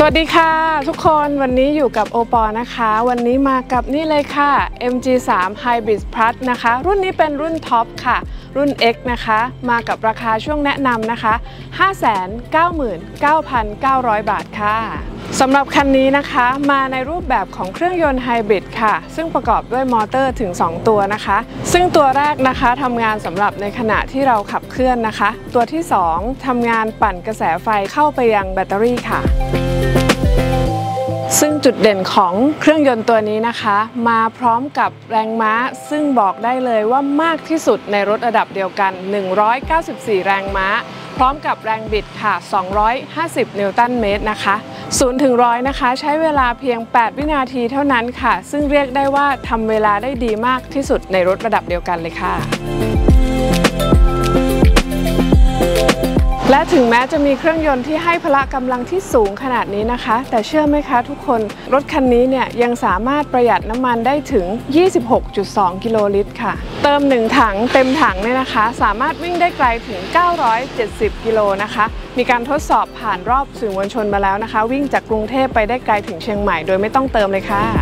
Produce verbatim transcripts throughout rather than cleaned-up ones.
วัสดีค่ะทุกคนวันนี้อยู่กับโอปอนะคะวันนี้มากับนี่เลยค่ะ เอ็ม จี ทรี Hybrid Plus นะคะรุ่นนี้เป็นรุ่นท็อปค่ะรุ่น X นะคะมากับราคาช่วงแนะนำนะคะ ห้าแสนเก้าหมื่นเก้าพันเก้าร้อย บาทค่ะสำหรับคันนี้นะคะมาในรูปแบบของเครื่องยนต์ไฮบริดค่ะซึ่งประกอบด้วยมอเตอร์ถึงสองตัวนะคะซึ่งตัวแรกนะคะทำงานสำหรับในขณะที่เราขับเคลื่อนนะคะตัวที่สองทำงานปั่นกระแสไฟเข้าไปยังแบตเตอรี่ค่ะซึ่งจุดเด่นของเครื่องยนต์ตัวนี้นะคะมาพร้อมกับแรงม้าซึ่งบอกได้เลยว่ามากที่สุดในรถระดับเดียวกันหนึ่งร้อยเก้าสิบสี่แรงม้าพร้อมกับแรงบิดค่ะสองร้อยห้าสิบนิวตันเมตรนะคะศูนย์ถึงร้อยนะคะใช้เวลาเพียงแปดวินาทีเท่านั้นค่ะซึ่งเรียกได้ว่าทำเวลาได้ดีมากที่สุดในรถระดับเดียวกันเลยค่ะและถึงแม้จะมีเครื่องยนต์ที่ให้พละกำลังที่สูงขนาดนี้นะคะแต่เชื่อไหมคะทุกคนรถคันนี้เนี่ยยังสามารถประหยัดน้ำมันได้ถึง ยี่สิบหกจุดสอง กิโลลิตรค่ะเติมหนึ่งถังเต็มถังเนี่ยนะคะสามารถวิ่งได้ไกลถึงเก้าร้อยเจ็ดสิบกิโลนะคะมีการทดสอบผ่านรอบสื่อมวลชนมาแล้วนะคะวิ่งจากกรุงเทพไปได้ไกลถึงเชียงใหม่โดยไม่ต้องเติมเลยค่ะ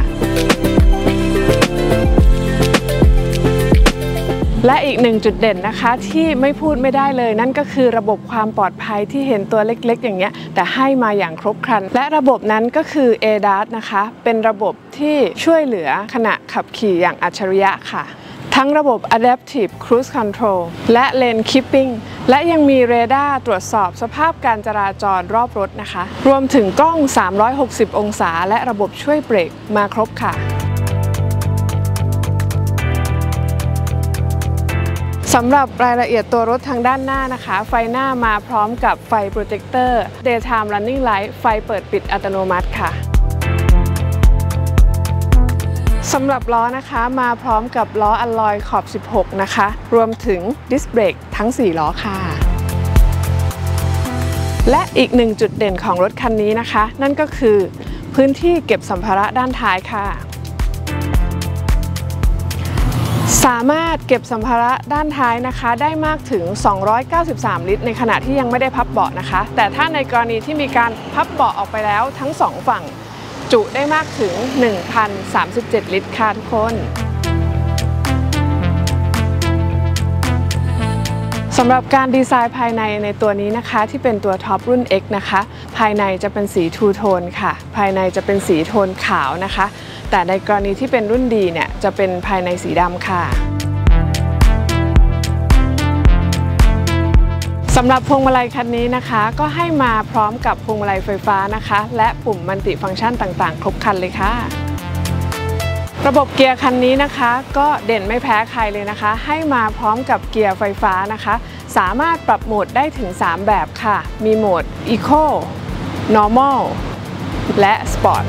และอีกหนึ่งจุดเด่นนะคะที่ไม่พูดไม่ได้เลยนั่นก็คือระบบความปลอดภัยที่เห็นตัวเล็กๆอย่างเงี้ยแต่ให้มาอย่างครบครันและระบบนั้นก็คือ เอ ดัส นะคะเป็นระบบที่ช่วยเหลือขณะขับขี่อย่างอัจฉริยะค่ะทั้งระบบ Adaptive Cruise Control และ Lane Keeping และยังมีเรดาร์ตรวจสอบสภาพการจราจรรอบรถนะคะรวมถึงกล้องสามร้อยหกสิบองศาและระบบช่วยเบรกมาครบค่ะสำหรับรายละเอียดตัวรถทางด้านหน้านะคะไฟหน้ามาพร้อมกับไฟโปรเจคเตอร์ Daytime Running Light ไฟเปิดปิดอัตโนมัติค่ะสำหรับล้อนะคะมาพร้อมกับล้ออลลอยขอบสิบหกนะคะรวมถึงดิสเบรกทั้งสี่ล้อค่ะและอีกหนึ่งจุดเด่นของรถคันนี้นะคะนั่นก็คือพื้นที่เก็บสัมภาระด้านท้ายค่ะสามารถเก็บสัมภาระด้านท้ายนะคะได้มากถึงสองร้อยเก้าสิบสามลิตรในขณะที่ยังไม่ได้พับเบาะนะคะแต่ถ้าในกรณีที่มีการพับเบาะออกไปแล้วทั้งสองฝั่งจุได้มากถึง หนึ่งพันสามสิบเจ็ด ลิตรค่ะทุกคนสำหรับการดีไซน์ภายในในตัวนี้นะคะที่เป็นตัวท็อปรุ่น X นะคะภายในจะเป็นสีทูโทนค่ะภายในจะเป็นสีโทนขาวนะคะแต่ในกรณีที่เป็นรุ่นดีเนี่ยจะเป็นภายในสีดำค่ะสำหรับพวงมาลัยคันนี้นะคะก็ให้มาพร้อมกับพวงมาลัยไฟฟ้านะคะและปุ่มมัลติฟังก์ชันต่างๆครบครันเลยค่ะระบบเกียร์คันนี้นะคะก็เด่นไม่แพ้ใครเลยนะคะให้มาพร้อมกับเกียร์ไฟฟ้านะคะสามารถปรับโหมดได้ถึงสามแบบค่ะมีโหมด Eco Normal และ Sport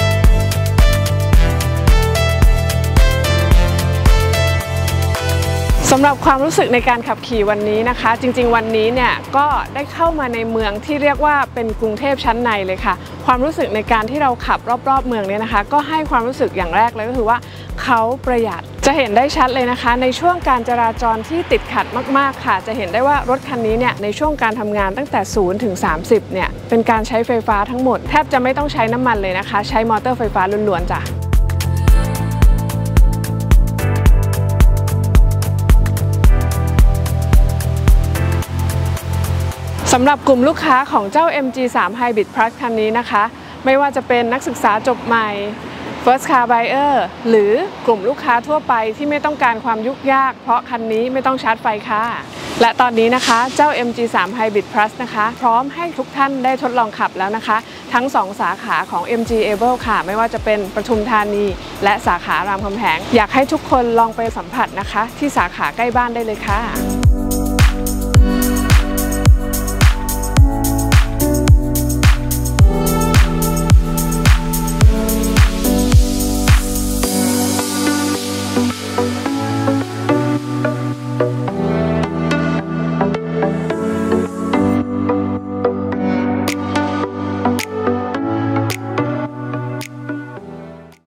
สำหรับความรู้สึกในการขับขี่วันนี้นะคะจริงๆวันนี้เนี่ยก็ได้เข้ามาในเมืองที่เรียกว่าเป็นกรุงเทพชั้นในเลยค่ะความรู้สึกในการที่เราขับรอบๆเมืองเนี่ยนะคะก็ให้ความรู้สึกอย่างแรกเลยก็คือว่าเขาประหยัดจะเห็นได้ชัดเลยนะคะในช่วงการจราจรที่ติดขัดมากๆค่ะจะเห็นได้ว่ารถคันนี้เนี่ยในช่วงการทำงานตั้งแต่ศูนย์ถึงสามสิบเนี่ยเป็นการใช้ไฟฟ้าทั้งหมดแทบจะไม่ต้องใช้น้ำมันเลยนะคะใช้มอเตอร์ไฟฟ้าล้วนๆจ้ะสำหรับกลุ่มลูกค้าของเจ้า เอ็ม จี ทรี Hybrid Plus คันนี้นะคะไม่ว่าจะเป็นนักศึกษาจบใหม่ First Car Buyer หรือกลุ่มลูกค้าทั่วไปที่ไม่ต้องการความยุ่งยากเพราะคันนี้ไม่ต้องชาร์จไฟค่ะและตอนนี้นะคะเจ้า เอ็ม จี ทรี Hybrid Plus นะคะพร้อมให้ทุกท่านได้ทดลองขับแล้วนะคะทั้งสองสาขาของ เอ็ม จี Able ค่ะไม่ว่าจะเป็นปทุมธานีและสาขารามคำแหงอยากให้ทุกคนลองไปสัมผัสนะคะที่สาขาใกล้บ้านได้เลยค่ะ